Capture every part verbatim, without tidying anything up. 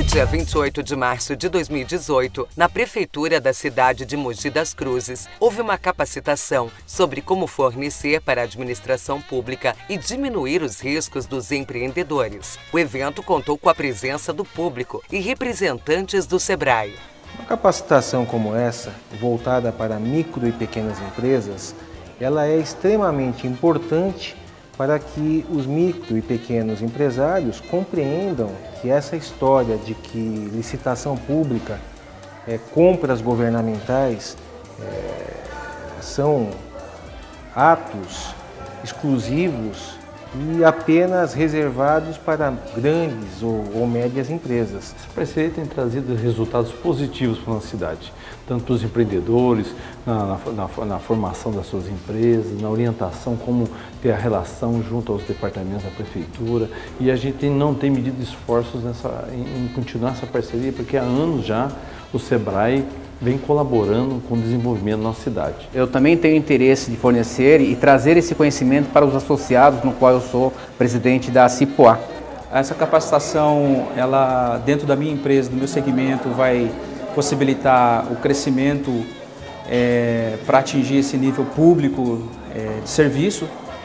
dia vinte e oito de março de dois mil e dezoito, na prefeitura da cidade de Mogi das Cruzes, houve uma capacitação sobre como fornecer para a administração pública e diminuir os riscos dos empreendedores. O evento contou com a presença do público e representantes do Sebrae. Uma capacitação como essa, voltada para micro e pequenas empresas, ela é extremamente importante para que os micro e pequenos empresários compreendam que essa história de que licitação pública, é, compras governamentais, é, são atos exclusivos e apenas reservados para grandes ou, ou médias empresas. Essa parceria tem trazido resultados positivos para a nossa cidade, tanto para os empreendedores, na, na, na formação das suas empresas, na orientação, como ter a relação junto aos departamentos da prefeitura. E a gente não tem medido esforços nessa, em, em continuar essa parceria, porque há anos já o Sebrae vem colaborando com o desenvolvimento da nossa cidade. Eu também tenho interesse de fornecer e trazer esse conhecimento para os associados, no qual eu sou presidente da Cipoá. Essa capacitação, ela, dentro da minha empresa, do meu segmento, vai possibilitar o crescimento é, para atingir esse nível público é, de serviço.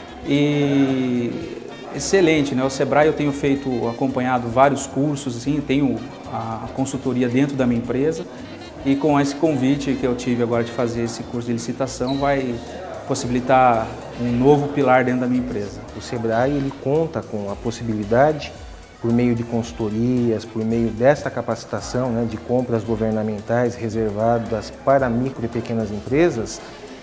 E excelente, né? O Sebrae eu tenho feito, acompanhado vários cursos, assim, tenho a consultoria dentro da minha empresa. E com esse convite que eu tive agora de fazer esse curso de licitação, vai possibilitar um novo pilar dentro da minha empresa. O Sebrae ele conta com a possibilidade, por meio de consultorias, por meio dessa capacitação, né, de compras governamentais reservadas para micro e pequenas empresas,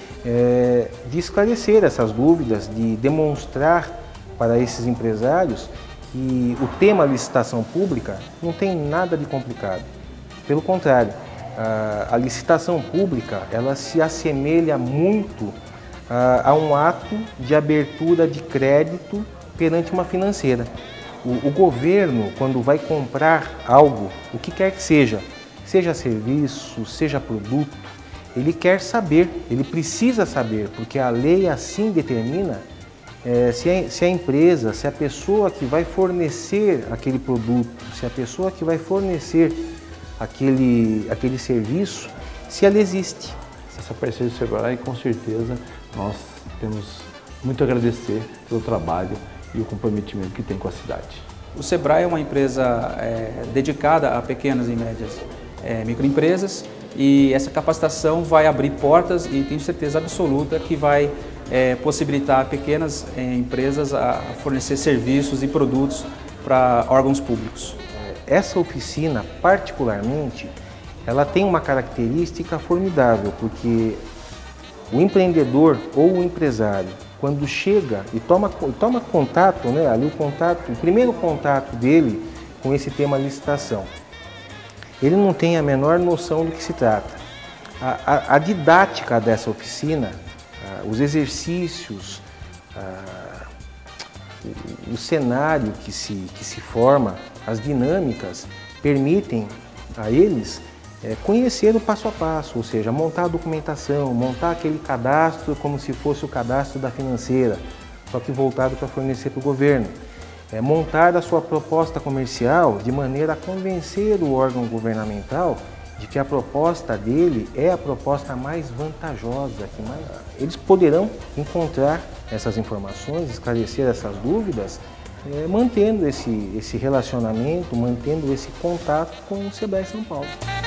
é, de esclarecer essas dúvidas, de demonstrar para esses empresários que o tema licitação pública não tem nada de complicado. Pelo contrário, a licitação pública ela se assemelha muito a, a um ato de abertura de crédito perante uma financeira. O, o governo, quando vai comprar algo, o que quer que seja, seja serviço, seja produto, ele quer saber, ele precisa saber, porque a lei assim determina é, se, a, se a empresa, se a pessoa que vai fornecer aquele produto, se a pessoa que vai fornecer Aquele, aquele serviço, se ela existe. Essa parceria do Sebrae, com certeza, nós temos muito a agradecer pelo trabalho e o comprometimento que tem com a cidade. O Sebrae é uma empresa é, dedicada a pequenas e médias é, microempresas e essa capacitação vai abrir portas e tenho certeza absoluta que vai é, possibilitar pequenas é, empresas a fornecer serviços e produtos para órgãos públicos. Essa oficina, particularmente, ela tem uma característica formidável, porque o empreendedor ou o empresário, quando chega e toma, toma contato, né, ali o contato, o primeiro contato dele com esse tema licitação, ele não tem a menor noção do que se trata. A, a, a didática dessa oficina, a, os exercícios, a, o, o cenário que se, que se forma, as dinâmicas permitem a eles é, conhecer o passo a passo, ou seja, montar a documentação, montar aquele cadastro como se fosse o cadastro da financeira, só que voltado para fornecer para o governo. É, montar a sua proposta comercial de maneira a convencer o órgão governamental de que a proposta dele é a proposta mais vantajosa. Que mais... Eles poderão encontrar essas informações, esclarecer essas dúvidas, É, mantendo esse, esse relacionamento, mantendo esse contato com o Sebrae São Paulo.